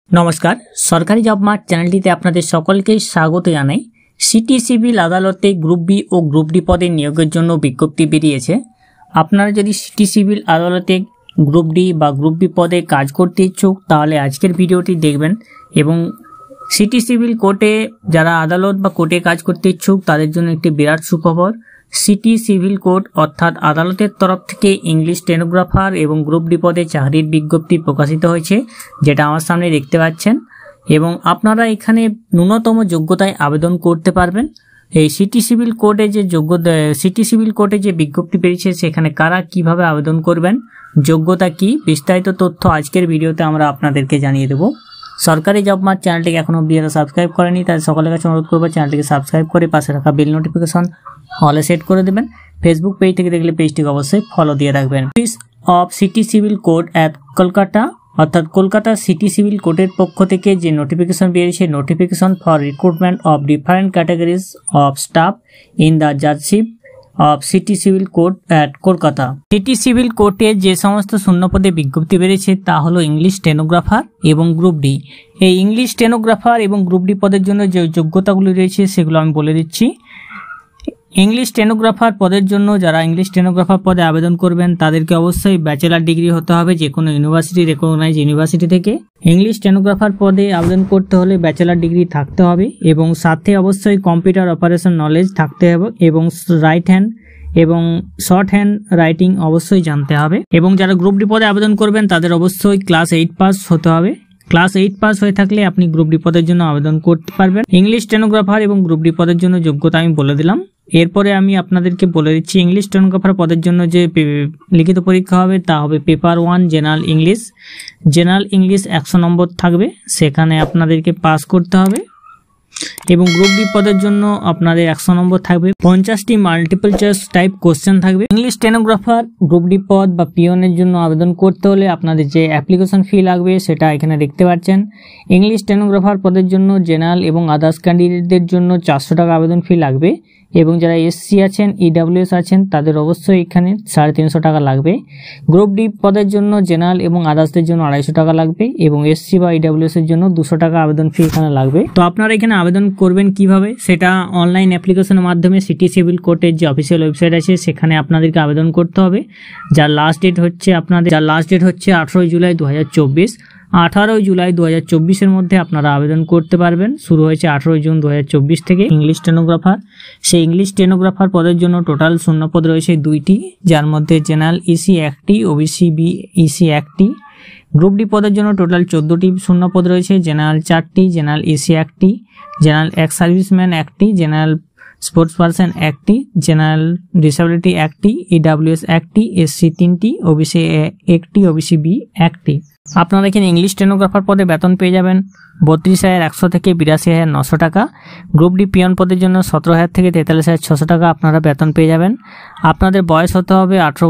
নমস্কার, সরকারি job mart চ্যানেলটিতে আপনাদের সকলকে স্বাগত জানাই। সিটি সিভিল আদালতে গ্রুপ বি ও গ্রুপ ডি পদে নিয়োগের জন্য বিজ্ঞপ্তি বেরিয়েছে। আপনারা যদি সিটি সিভিল আদালতে গ্রুপ ডি বা গ্রুপ বি পদে কাজ করতে ইচ্ছুক তাহলে আজকের ভিডিওটি দেখবেন। এবং সিটি সিভিল কোর্টে যারা আদালত বা কোর্টে কাজ করতে ইচ্ছুক তাদের জন্য একটি বিরাট সুখবর। সিটি সিভিল কোর্ট অর্থাৎ আদালতের তরফ থেকে ইংলিশ স্টেনোগ্রাফার এবং গ্রুপ ডি পদে চাকরির বিজ্ঞপ্তি প্রকাশিত হয়েছে, যেটা আমার সামনে দেখতে পাচ্ছেন। এবং আপনারা এখানে ন্যূনতম যোগ্যতায় আবেদন করতে পারবেন। এই সিটি সিভিল কোর্টে যে বিজ্ঞপ্তি বেরিয়েছে সেখানে কারা কিভাবে আবেদন করবেন, যোগ্যতা কি, বিস্তারিত তথ্য আজকের ভিডিওতে আমরা আপনাদেরকে জানিয়ে দেব। সরকারি জব মার্ট চ্যানেলটিকে এখনো অবধি যারা সাবস্ক্রাইব করেনি তাদের সকলের কাছে অনুরোধ করবো চ্যানেলটিকে সাবস্ক্রাইব করে পাশে রাখা বেল নোটিফিকেশন হলে সেট করে দেবেন। ফেসবুক পেজ থেকে দেখলে পেজটিকে অবশ্যই ফলো দিয়ে রাখবেন। Office of city civil court at Kolkata অর্থাৎ কলকাতা সিটি সিভিল কোর্টের পক্ষ থেকে যে নোটিফিকেশন বেরিয়েছে, notification for recruitment of different categories of staff in the judgeship of city civil court at Kolkata. City civil কোর্টে যে সমস্ত শূন্যপদে বিজ্ঞপ্তি বেরিয়েছে তা হলো ইংলিশ স্টেনোগ্রাফার এবং গ্রুপ ডি। এই ইংলিশ স্টেনোগ্রাফার এবং গ্রুপ ডি পদের জন্য যে যোগ্যতাগুলি রয়েছে সেগুলো আমি বলে দিচ্ছি। ইংলিশ স্টেনোগ্রাফার পদের জন্য যারা ইংলিশ স্টেনোগ্রাফার পদে আবেদন করবেন তাদেরকে অবশ্যই ব্যাচেলার ডিগ্রি হতে হবে যে কোনো ইউনিভার্সিটি, রেকগনাইজ ইউনিভার্সিটি থেকে। ইংলিশ স্টেনোগ্রাফার পদে আবেদন করতে হলে ব্যাচেলার ডিগ্রি থাকতে হবে এবং সাথে অবশ্যই কম্পিউটার অপারেশন নলেজ থাকতে হবে এবং রাইট হ্যান্ড এবং শর্ট হ্যান্ড রাইটিং অবশ্যই জানতে হবে। এবং যারা গ্রুপ ডি পদে আবেদন করবেন তাদের অবশ্যই ক্লাস 8 পাস হতে হবে। ক্লাস 8 পাস হয়ে থাকলে আপনি গ্রুপ ডি পদের জন্য আবেদন করতে পারবেন। ইংলিশ স্টেনোগ্রাফার এবং গ্রুপ ডি পদের জন্য যোগ্যতা আমি বলে দিলাম। এরপরে আমি আপনাদেরকে বলে দিচ্ছি ইংলিশ স্টেনোগ্রাফার পদের জন্য যে লিখিত পরীক্ষা হবে তা হবে পেপার 1 জেনারেল ইংলিশ 100 নম্বর থাকবে, সেখানে আপনাদেরকে পাস করতে হবে। এবং গ্রুপ ডি পদের জন্য আপনাদের 100 নম্বর থাকবে, 50টি মাল্টিপল চয়েস টাইপ কোশ্চেন থাকবে। ইংলিশ স্টেনোগ্রাফার গ্রুপ ডি পদ বা পিওনের জন্য আবেদন করতে হলে আপনাদের যে অ্যাপ্লিকেশন ফি লাগবে সেটা এখানে দেখতে পাচ্ছেন। ইংলিশ স্টেনোগ্রাফার পদের জন্য জেনারেল এবং আদার্স ক্যান্ডিডেটদের জন্য 400 টাকা আবেদন ফি লাগবে। এবং যারা এসসি আছেন, ইডাব্লিউএস আছেন তাদের অবশ্যই এখানে 350 টাকা লাগবে। গ্রুপ ডি পদের জন্য জেনারেল এবং আদার্সদের জন্য 250 টাকা লাগবে এবং এসসি বা ইডাব্লিউএস এর জন্য 200 টাকা আবেদন ফি এখানে লাগবে। তো আপনারা এখানে আবেদন করবেন কিভাবে, সেটা অনলাইন অ্যাপ্লিকেশনের মাধ্যমে সিটি সিভিল কোর্টের যে অফিসিয়াল ওয়েবসাইট আছে সেখানে আপনাদেরকে আবেদন করতে হবে। যার লাস্ট ডেট হচ্ছে 18 জুলাই 2024। 18 জুলাই 2024 মধ্যে আপনারা আবেদন করতে পারবেন। শুরু হয়েছে 18 জুন 2024 থেকে ইংলিশ স্টেনোগ্রাফার। সেই ইংলিশ স্টেনোগ্রাফার পদের জন্য টোটাল শূন্যপদ রয়েছে 2টি, যার মধ্যে জেনারেল ইসি 1টি, ওবিসি বি ইসি 1টি। গ্রুপ ডি পদের জন্য টোটাল 14টি শূন্যপদ রয়েছে, জেনারেল 4টি, জেনারেল ইসি 1টি, জেনারেল এক্স সার্ভিসম্যান 1টি, জেনারেল স্পোর্টস পারসন 1টি, জেনারেল ডিসেবিলিটি 1টি, ইডাব্লিউএস 1টি, এসসি 3টি, ওবিসি 1টি, ওবিসি বি 1টি। আপনারা এখানে ইংলিশ স্টেনোগ্রাফার পদে বেতন পেয়ে যাবেন 32,100 থেকে 82,900 টাকা। গ্রুপ ডি পিয়ন পদের জন্য 17,000 থেকে 43,600 টাকা আপনারা বেতন পেয়ে যাবেন। আপনাদের বয়স হতে হবে 18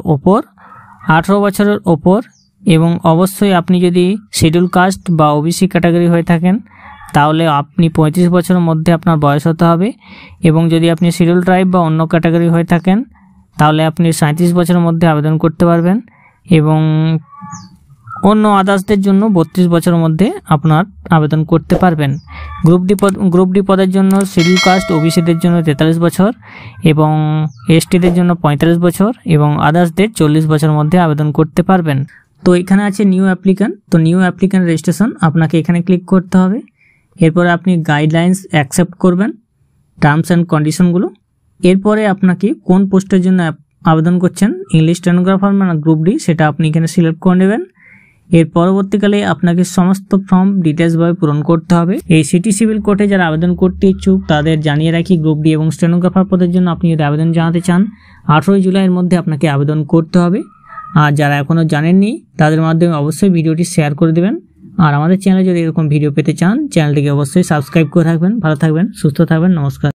বছরের ওপর এবং অবশ্যই আপনি যদি শিডিউল কাস্ট বা ওবিসি ক্যাটাগরি হয়ে থাকেন তাহলে আপনি 35 বছরের মধ্যে আপনার বয়স হতে হবে। এবং যদি আপনি শিডিউল ট্রাইব বা অন্য ক্যাটাগরি হয়ে থাকেন তাহলে আপনি 37 বছরের মধ্যে আবেদন করতে পারবেন। এবং অন্য আদার্সদের জন্য 32 বছরের মধ্যে আপনার আবেদন করতে পারবেন। গ্রুপ ডি পদের জন্য শিডিউল কাস্ট ওবিসিদের জন্য 43 বছর এবং এসটিদের জন্য 45 বছর এবং আদার্সদের 40 বছরের মধ্যে আবেদন করতে পারবেন। তো এখানে আছে নিউ অ্যাপ্লিক্যান্ট। তো নিউ অ্যাপ্লিক্যান্ট রেজিস্ট্রেশন আপনাকে এখানে ক্লিক করতে হবে। এরপরে আপনি গাইডলাইন্স অ্যাকসেপ্ট করবেন, টার্মস অ্যান্ড কন্ডিশনগুলো। এরপরে আপনাকে কোন পোস্টের জন্য আবেদন করছেন, ইংলিশ স্টেনোগ্রাফার মানে গ্রুপ ডি, সেটা আপনি এখানে সিলেক্ট করে নেবেন। এর পরবর্তীকালে আপনাকে সমস্ত ফর্ম ডিটেলসভাবে পূরণ করতে হবে। এই সিটি সিভিল কোর্টে যারা আবেদন করতে ইচ্ছুক তাদের জানিয়ে রাখি, গ্রুপ ডি এবং স্টেনোগ্রাফার পদের জন্য আপনি যদি আবেদন জানাতে চান 18 জুলাইয়ের মধ্যে আপনাকে আবেদন করতে হবে। আর যারা এখনও জানেননি তাদের মাধ্যমে অবশ্যই ভিডিওটি শেয়ার করে দেবেন। আর আমাদের চ্যানেলে যদি এরকম ভিডিও পেতে চান চ্যানেলটিকে অবশ্যই সাবস্ক্রাইব করে রাখবেন। ভালো থাকবেন, সুস্থ থাকবেন, নমস্কার।